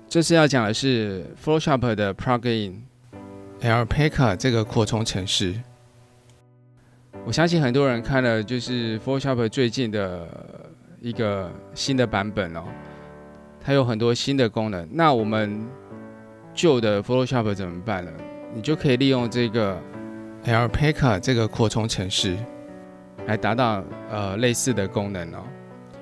这次要讲的是 Photoshop 的 Plugin Alpaca 这个扩充程式。我相信很多人看了就是 Photoshop 最近的一个新的版本哦，它有很多新的功能。那我们旧的 Photoshop 怎么办呢？你就可以利用这个 Alpaca 这个扩充程式来达到类似的功能哦。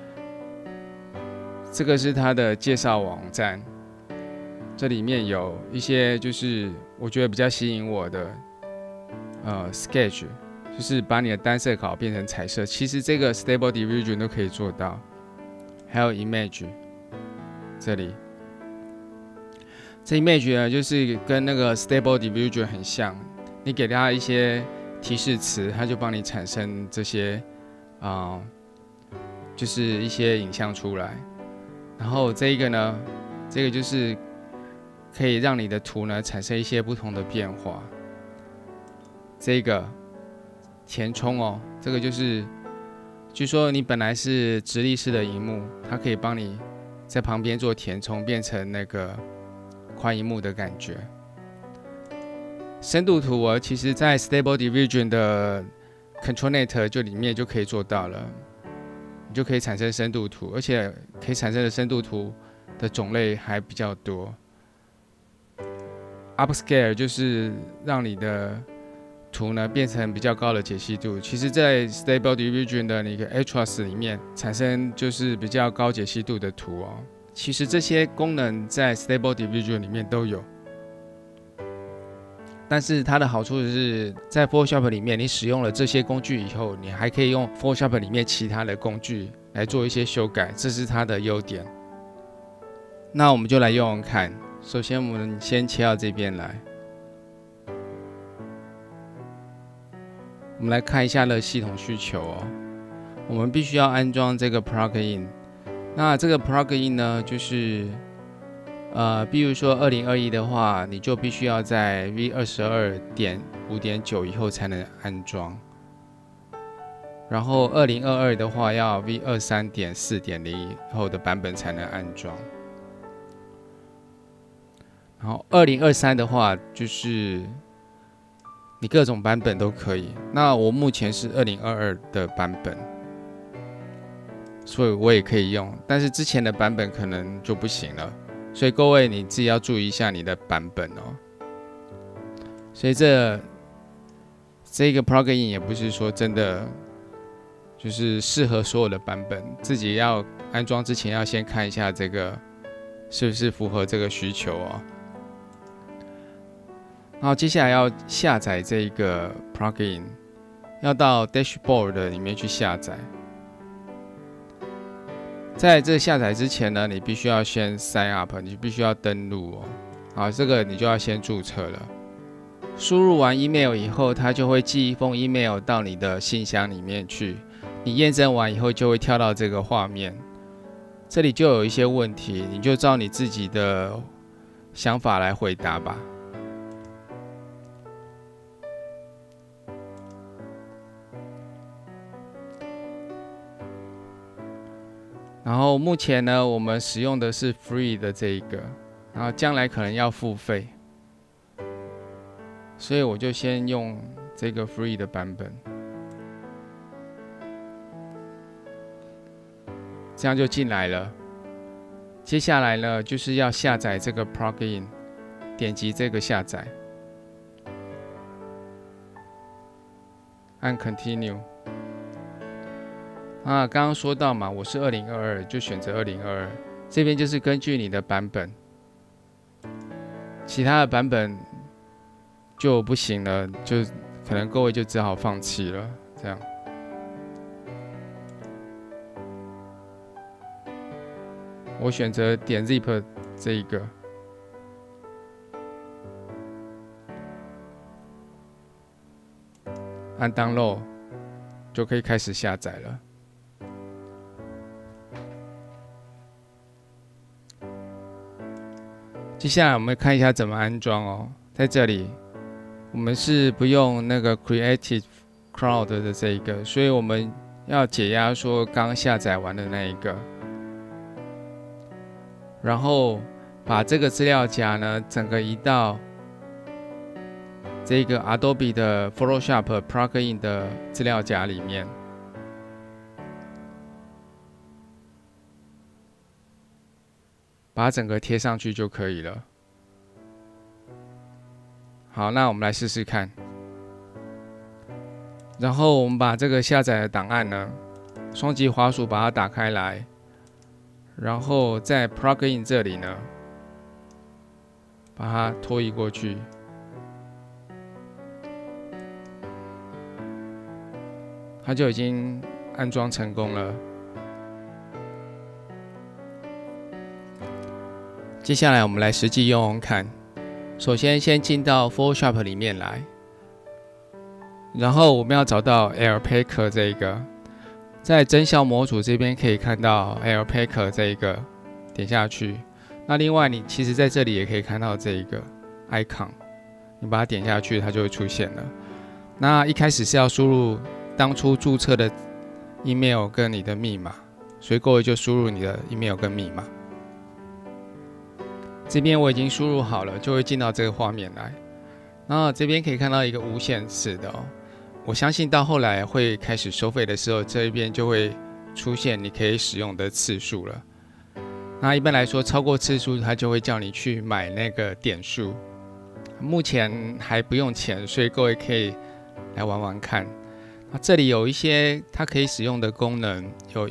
这个是它的介绍网站，这里面有一些就是我觉得比较吸引我的Sketch， 就是把你的单色稿变成彩色，其实这个 Stable Diffusion 都可以做到。还有 Image， 这里这 Image 呢，就是跟那个 Stable Diffusion 很像，你给它一些提示词，它就帮你产生这些就是一些影像出来。然后这一个呢，这个就是可以让你的图呢产生一些不同的变化。这个填充哦，这个就是据说你本来是直立式的萤幕，它可以帮你在旁边做填充，变成那个宽萤幕的感觉。深度图哦，其实在 Stable Diffusion 的 ControlNet 就里面就可以做到了，你就可以产生深度图，而且可以产生的深度图的种类还比较多。Upscale 就是让你的图呢变成比较高的解析度。其实，在 Stable Diffusion 的那个 Atlas 里面产生就是比较高解析度的图哦。其实这些功能在 Stable Diffusion 里面都有，但是它的好处是在 Photoshop 里面，你使用了这些工具以后，你还可以用 Photoshop 里面其他的工具来做一些修改，这是它的优点。那我们就来用用看。首先，我们先切到这边来，我们来看一下的系统需求哦。我们必须要安装这个 Plugin。那这个 Plugin 呢，就是比如说2021的话，你就必须要在 V22.5.9 以后才能安装。然后2022的话，要 V23.4.0 以后的版本才能安装。然后2023的话，就是你各种版本都可以。那我目前是2022的版本，所以我也可以用，但是之前的版本可能就不行了。所以各位你自己要注意一下你的版本哦。所以这个 plugin 也不是说真的就是适合所有的版本，自己要安装之前要先看一下这个是不是符合这个需求哦。然后接下来要下载这个 plugin， 要到 Dashboard 里面去下载。在这下载之前呢，你必须要先 sign up， 你必须要登录哦。好，这个你就要先注册了。输入完 email 以后，它就会寄一封 email 到你的信箱里面去。你验证完以后，就会跳到这个画面，这里就有一些问题，你就照你自己的想法来回答吧。然后目前呢，我们使用的是 free 的这一个，然后将来可能要付费，所以我就先用这个 free 的版本，这样就进来了。接下来呢，就是要下载这个 plugin， 点击这个下载，按 continue。刚刚说到嘛，我是2022，就选择2022。这边就是根据你的版本，其他的版本就不行了，就可能各位就只好放弃了。这样，我选择点 zip 这一个，按 download 就可以开始下载了。接下来我们看一下怎么安装哦。在这里，我们是不用那个 Creative Cloud 的这一个，所以我们要解压说刚下载完的那一个。然后把这个资料夹呢整个移到这个 Adobe 的 Photoshop Plugin 的资料夹里面。把它整个贴上去就可以了。好，那我们来试试看。然后我们把这个下载的档案呢，双击滑鼠把它打开来，然后在 Plugin 这里呢，把它拖移过去。它就已经安装成功了。接下来我们来实际用用看。首先，先进到 Photoshop 里面来，然后我们要找到 Alpaca 这一个，在增效模组这边可以看到 Alpaca 这一个，点下去。那另外，你其实在这里也可以看到这一个 icon， 你把它点下去，它就会出现了。那一开始是要输入当初注册的 email 跟你的密码，所以各位就输入你的 email 跟密码。这边我已经输入好了，就会进到这个画面来。然后这边可以看到一个无限次的哦，我相信到后来会开始收费的时候，这一边就会出现你可以使用的次数了。那一般来说，超过次数它就会叫你去买那个点数。目前还不用钱，所以各位可以来玩玩看。那这里有一些它可以使用的功能，有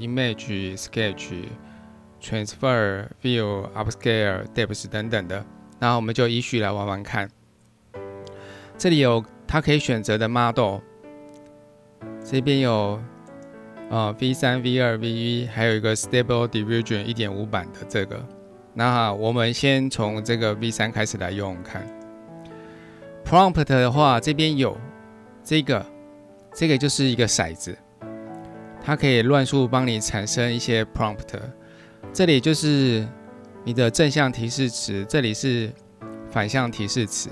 Image、Sketch、Transfer、View、Upscale、Depth 等等的。然后我们就依序来玩玩看。这里有它可以选择的 model， 这边有V3、V2、V1， 还有一个 Stable Diffusion 1.5 版的这个。那我们先从这个 V3 开始来用用看。Prompt 的话，这边有这个就是一个骰子，它可以乱数帮你产生一些 prompt。这里就是你的正向提示词，这里是反向提示词。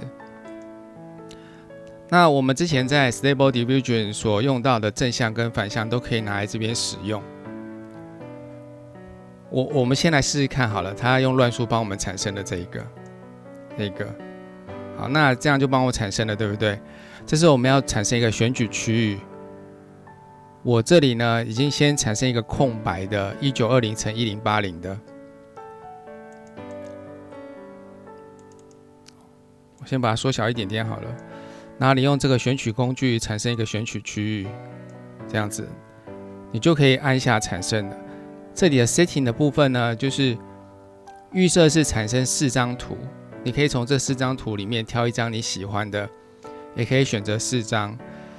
那我们之前在 Stable Diffusion 所用到的正向跟反向都可以拿来这边使用。我们先来试试看好了，它用乱数帮我们产生的这个。好，那这样就帮我产生了，对不对？这是我们要产生一个选举区域。我这里呢，已经先产生一个空白的1920×1080的。我先把它缩小一点点好了。然后你用这个选取工具产生一个选取区域，这样子，你就可以按下产生了。这里的 setting 的部分呢，就是预设是产生4张图，你可以从这4张图里面挑一张你喜欢的，也可以选择4张。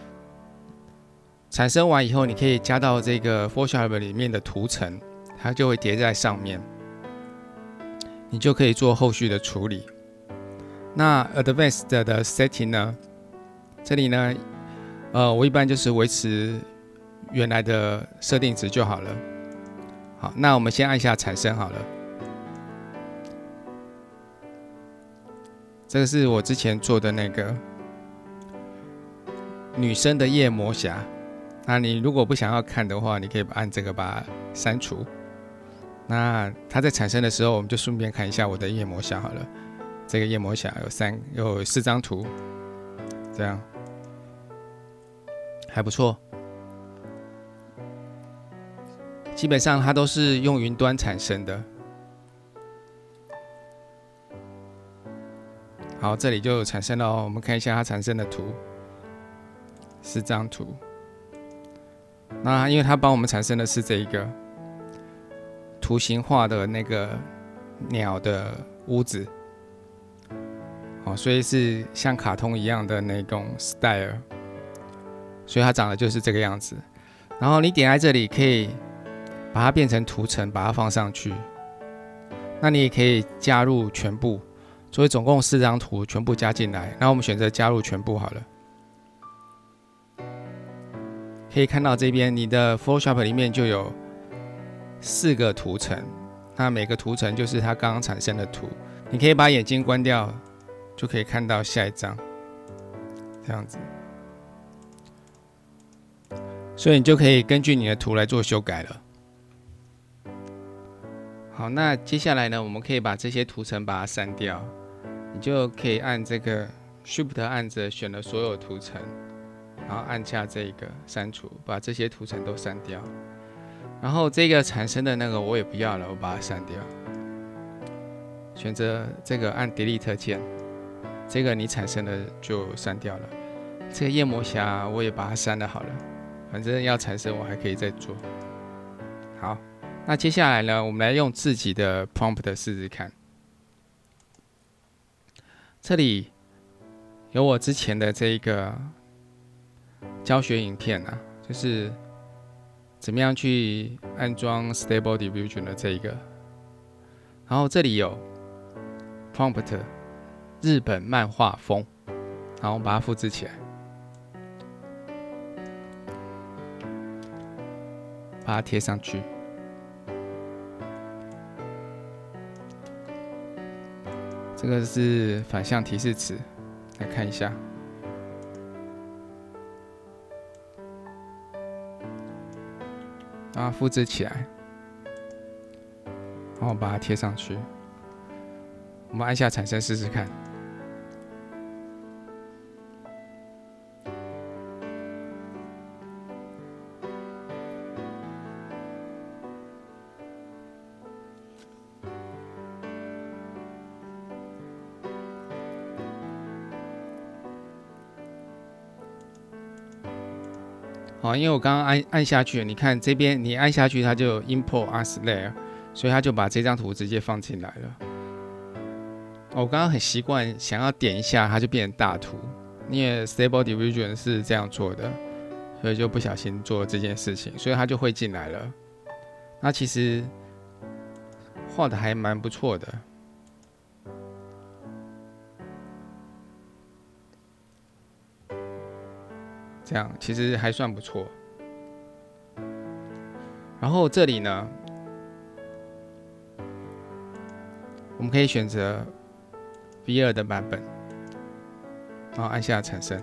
产生完以后，你可以加到这个 Photoshop 里面的图层，它就会叠在上面，你就可以做后续的处理。那 Advanced 的 setting 呢？这里呢，我一般就是维持原来的设定值就好了。好，那我们先按下产生好了。这个是我之前做的那个女生的夜魔侠。那你如果不想要看的话，你可以按这个把它删除。那它在产生的时候，我们就顺便看一下我的夜魔侠好了。这个夜魔侠有4张图，这样还不错。基本上它都是用云端产生的。好，这里就产生了哦。我们看一下它产生的图，4张图。那因为它帮我们产生的是这一个图形化的那个鸟的屋子，所以是像卡通一样的那种 style， 所以它长得就是这个样子。然后你点在这里，可以把它变成图层，把它放上去。那你也可以加入全部，所以总共4张图全部加进来。然后我们选择加入全部好了。可以看到这边你的 Photoshop 里面就有4个图层，那每个图层就是它刚刚产生的图。你可以把眼睛关掉，就可以看到下一张，这样子。所以你就可以根据你的图来做修改了。 好，那接下来呢，我们可以把这些图层把它删掉，你就可以按这个 Shift 按着选了所有图层，然后按下这个删除，把这些图层都删掉。然后这个产生的那个我也不要了，我把它删掉。选择这个按 Delete 键，这个你产生的就删掉了。这个夜魔侠我也把它删了好了，反正要产生我还可以再做。好。那接下来呢，我们来用自己的 prompt 试试看。这里有我之前的这一个教学影片啊，就是怎么样去安装 Stable Diffusion 的这一个。然后这里有 prompt 日本漫画风，然后把它复制起来，把它贴上去。这个是反向提示词，来看一下。然后复制起来，然后把它贴上去。我们按下产生试试看。好，因为我刚刚按下去，你看这边你按下去，它就有 import as layer， 所以它就把这张图直接放进来了。我刚刚很习惯想要点一下，它就变成大图，因为 Stable Diffusion 是这样做的，所以就不小心做了这件事情，所以它就会进来了。那其实画的还蛮不错的。这样其实还算不错。然后这里呢，我们可以选择 V2 的版本，然后按下产生。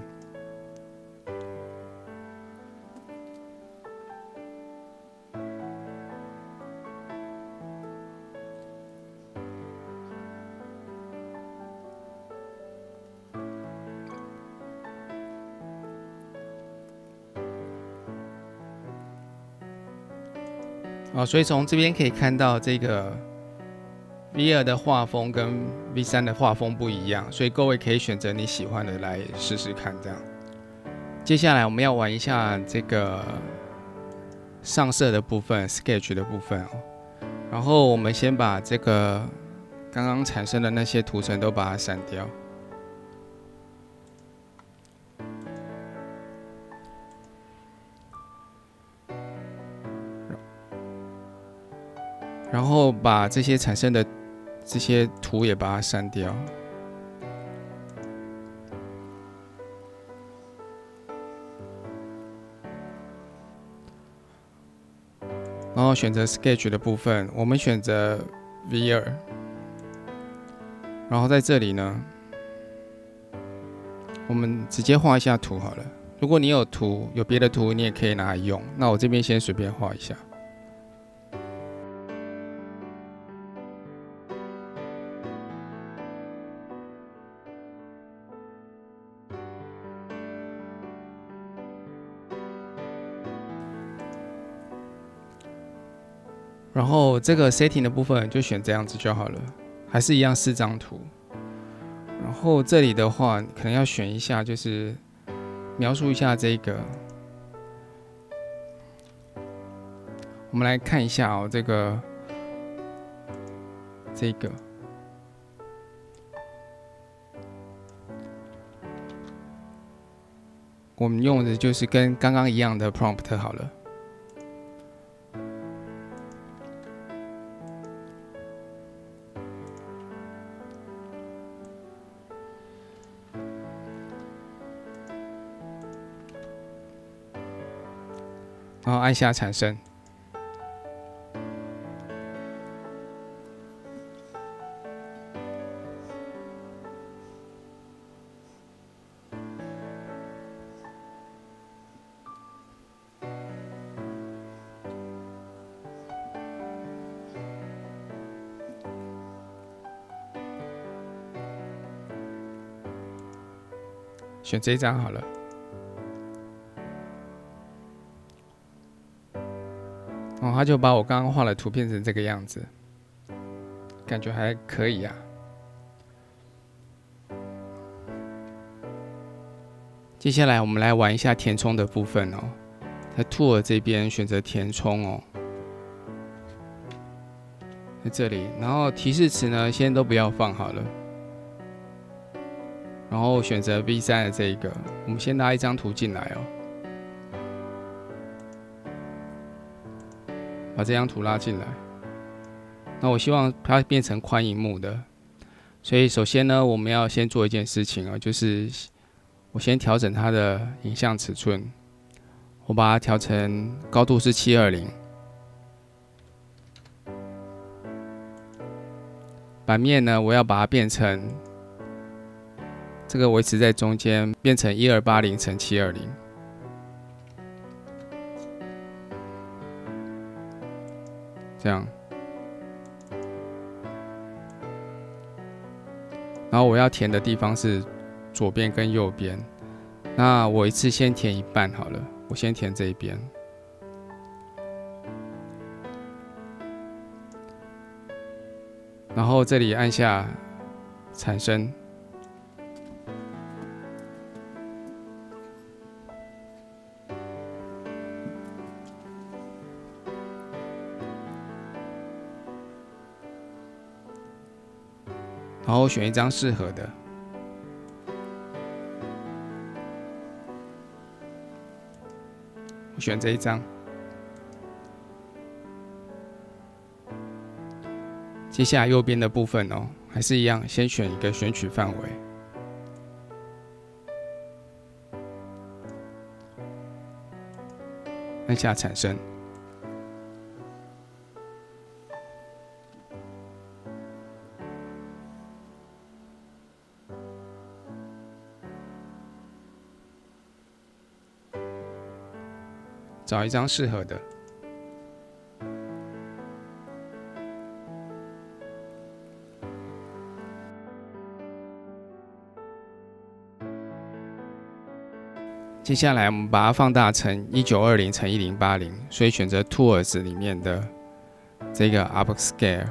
所以从这边可以看到，这个 V2 的画风跟 V3 的画风不一样，所以各位可以选择你喜欢的来试试看。这样，接下来我们要玩一下这个上色的部分 ，Sketch 的部分哦。然后我们先把这个刚刚产生的那些图层都把它删掉。然后把这些产生的这些图也把它删掉，然后选择 Sketch 的部分，我们选择 V2，然后在这里呢，我们直接画一下图好了。如果你有图，有别的图，你也可以拿来用。那我这边先随便画一下。然后这个 setting 的部分就选这样子就好了，还是一样4张图。然后这里的话，可能要选一下，就是描述一下这个。我们来看一下哦，这个，我们用的就是跟刚刚一样的 prompt 好了。然后按下产生。 选这一张好了。哦，他就把我刚刚画的图变成这个样子，感觉还可以啊。接下来我们来玩一下填充的部分哦，在 Tool 这边选择填充哦，在这里，然后提示词呢先都不要放好了，然后选择 V3 的这一个，我们先拉一张图进来哦，把这张图拉进来。那我希望它变成宽萤幕的，所以首先呢，我们要先做一件事情哦，就是我先调整它的影像尺寸，我把它调成高度是720，版面呢，我要把它变成这个维持在中间，变成1280×720，这样。然后我要填的地方是左边跟右边，那我一次先填一半好了，我先填这一边，然后这里按下产生，然后选一张适合的。我选这一张。接下来右边的部分哦，还是一样，先选一个选取范围，按下产生。找一张适合的，接下来我们把它放大成1920×1080，所以选择 Tools 里面的这个 Upscale，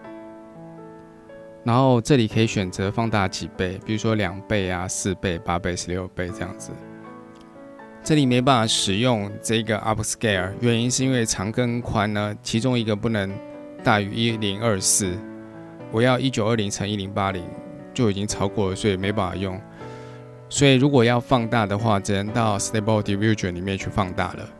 然后这里可以选择放大几倍，比如说2倍啊、4倍、8倍、16倍这样子。这里没办法使用这个 Upscale， 原因是因为长跟宽呢，其中一个不能大于1024，我要1920×1080就已经超过了，所以没办法用。所以如果要放大的话，只能到 Stable Diffusion 里面去放大了。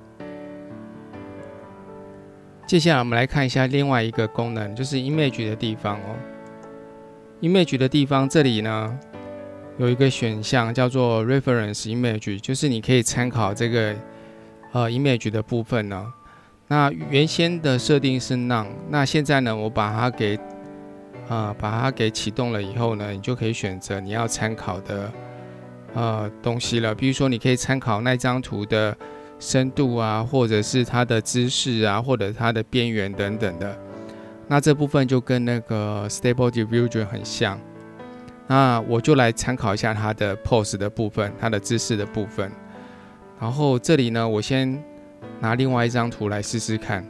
接下来我们来看一下另外一个功能，就是 Image 的地方哦。Image 的地方这里呢，有一个选项叫做 Reference Image， 就是你可以参考这个Image 的部分呢。那原先的设定是 None， 那现在呢，我把它给启动了以后呢，你就可以选择你要参考的东西了。比如说，你可以参考那张图的深度啊，或者是它的姿势啊，或者它的边缘等等的。那这部分就跟那个 Stable Diffusion 很像。那我就来参考一下它的 pose 的部分，它的姿势的部分。然后这里呢，我先拿另外一张图来试试看。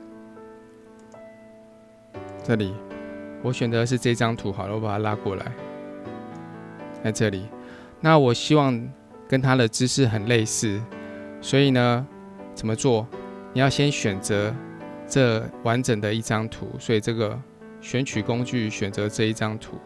这里我选择的是这张图好了，我把它拉过来，在这里。那我希望跟它的姿势很类似，所以呢，怎么做？你要先选择这完整的一张图，所以这个选取工具选择这一张图。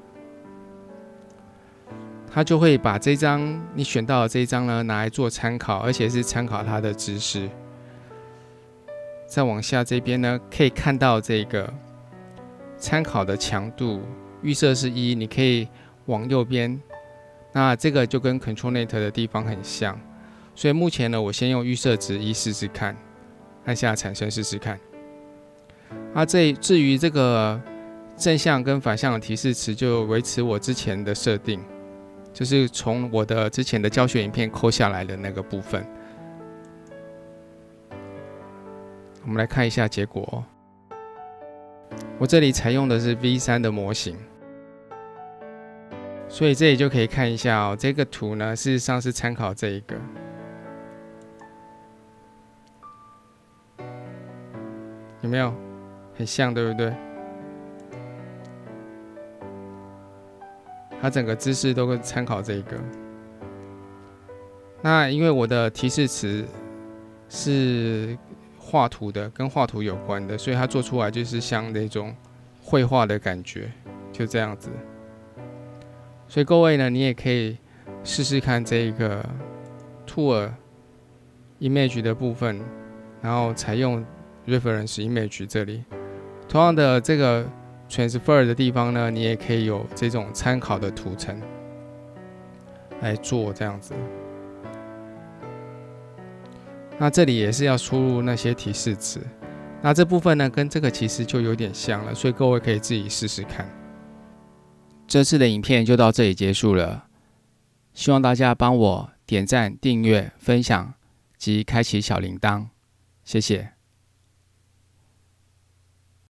它就会把这张你选到的这一张呢拿来做参考，而且是参考它的姿势。再往下这边呢，可以看到这个参考的强度，预设是1，你可以往右边。那这个就跟 ControlNet 的地方很像，所以目前呢，我先用预设值1试试看，按下产生试试看。至于这个正向跟反向的提示词，就维持我之前的设定。就是从我的之前的教学影片抠下来的那个部分。我们来看一下结果哦。我这里采用的是 V3 的模型， 所以这里就可以看一下哦，这个图呢，事实上是参考这一个。有没有很像，对不对？它整个姿势都会参考这个。那因为我的提示词是画图的，跟画图有关的，所以它做出来就是像那种绘画的感觉，就这样子。所以各位呢，你也可以试试看这个 Tool Image 的部分，然后采用 Reference Image 这里。同样的，这个 Transfer 的地方呢，你也可以有这种参考的图层来做这样子。那这里也是要输入那些提示词。那这部分呢，跟这个其实就有点像了，所以各位可以自己试试看。这次的影片就到这里结束了，希望大家帮我点赞、订阅、分享及开启小铃铛，谢谢。